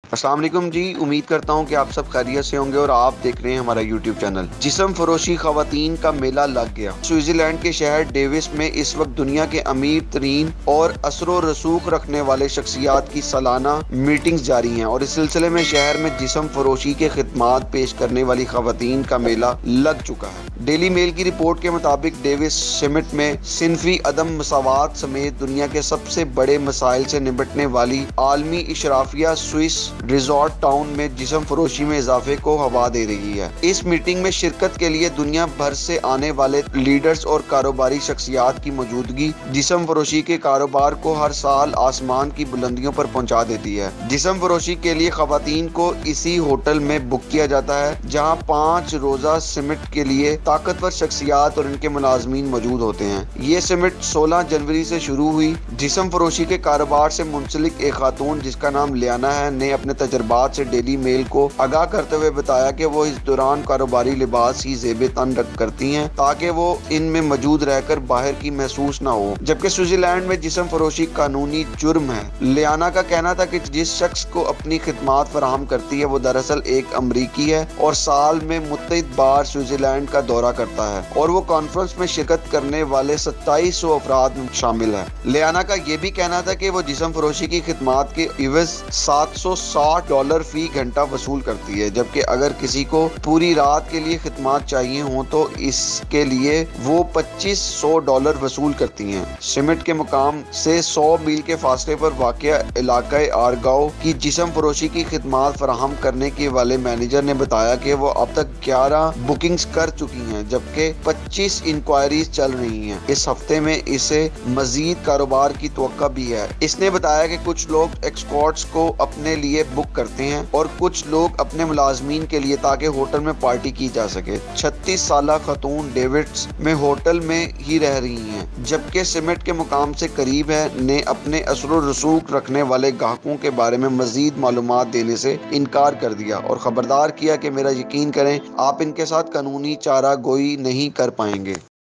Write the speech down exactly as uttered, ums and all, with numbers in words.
السلام علیکم جی، امید کرتا ہوں کہ آپ سب خیریت سے ہوں گے اور آپ دیکھ رہے ہیں ہمارا یوٹیوب چینل۔ جسم فروشی خواتین کا میلہ لگ گیا۔ سوئٹزرلینڈ کے شہر ڈیوس میں اس وقت دنیا کے امیر ترین اور اثر و رسوخ رکھنے والے شخصیات کی سالانہ میٹنگز جاری ہیں، اور اس سلسلے میں شہر میں جسم فروشی کے خدمات پیش کرنے والی خواتین کا میلہ لگ چکا ہے۔ ڈیلی میل کی رپورٹ کے مطابق ڈیوس سمٹ میں صنفی عدم مساوات سمیت دنیا کے سب سے بڑے مسائل سے نمٹنے والی عالمی اشرافیہ سوئس ریزارٹ ٹاؤن میں جسم فروشی میں اضافے کو ہوا دے رہی ہے۔ اس میٹنگ میں شرکت کے لیے دنیا بھر سے آنے والے لیڈرز اور کاروباری شخصیات کی موجودگی جسم فروشی کے کاروبار کو ہر سال آسمان کی بلندیوں پر پہنچا دیتی ہے۔ جسم فروشی کے لیے خواتین کو اسی ہوٹل میں بک کیا جاتا ہے جہاں پانچ روزہ سمٹ کے لیے طاقتور شخصیات اور ان کے ملازمین موجود ہوتے ہیں۔ یہ سمٹ سولہ جنوری سے شروع ہوئی۔ جسم فروشی کے کاروبار سے منسلک ایک خاتون جس کا نام لیانا ہے نے اپنے تجربات سے ڈیلی میل کو آگاہ کرتے ہوئے بتایا کہ وہ اس دوران کاروباری لباس ہی زیب تن رکھ کرتی ہیں تاکہ وہ ان میں موجود رہ کر باہر کی محسوس نہ ہو، جبکہ سوئٹزرلینڈ میں جسم فروشی قانونی جرم ہے۔ لیانا کا کہنا تھا کہ جس شخص کو اپنی خدمات فراہم کرتی ہے وہ دراصل ایک امریکی ہے اور سال میں متعدد بار سوئٹزرلینڈ کا دورہ کرتا ہے اور وہ کانفرنس میں شرکت کرنے والے ستائیس سو افراد میں شامل ہے۔ لیانا کا یہ بھی کہنا تھا کہ وہ جسم فروشی کی خدمات کے عوض سات سو ساٹھ ڈالر فی گھنٹہ وصول کرتی ہے، جبکہ اگر کسی کو پوری رات کے لیے خدمات چاہیے ہوں تو اس کے لیے وہ پچیس سو ڈالر وصول کرتی ہیں۔ سمٹ کے مقام سے سو میل کے فاصلے پر واقع علاقہ آرگاؤ کی جسم فروشی کی خدمات فراہم کرنے کے والے مینیجر نے بتایا کہ وہ اب تک گیارہ بکنگز کر چکی ہیں، جبکہ پچیس انکوائریز چل رہی ہیں۔ اس ہفتے میں اسے مزید کاروبار کی توقع بھی ہے۔ اس نے بتایا کہ کچھ لوگ ایکسکارٹس کو اپنے لیے بک کرتے ہیں اور کچھ لوگ اپنے ملازمین کے لیے تاکہ ہوٹل میں پارٹی کی جا سکے۔ چھتیس سالہ خاتون ڈیوڈس میں ہوٹل میں ہی رہ رہی ہیں، جبکہ سمٹ کے مقام سے قریب ہے نے اپنے اثر و رسوخ رکھنے والے گاہکوں کے بارے میں مزید معلومات دینے سے انکار کر دیا اور خبردار کیا کہ میرا یقین کریں آپ ان کے ساتھ قانونی چارہ گوئی نہیں کر پائیں گے۔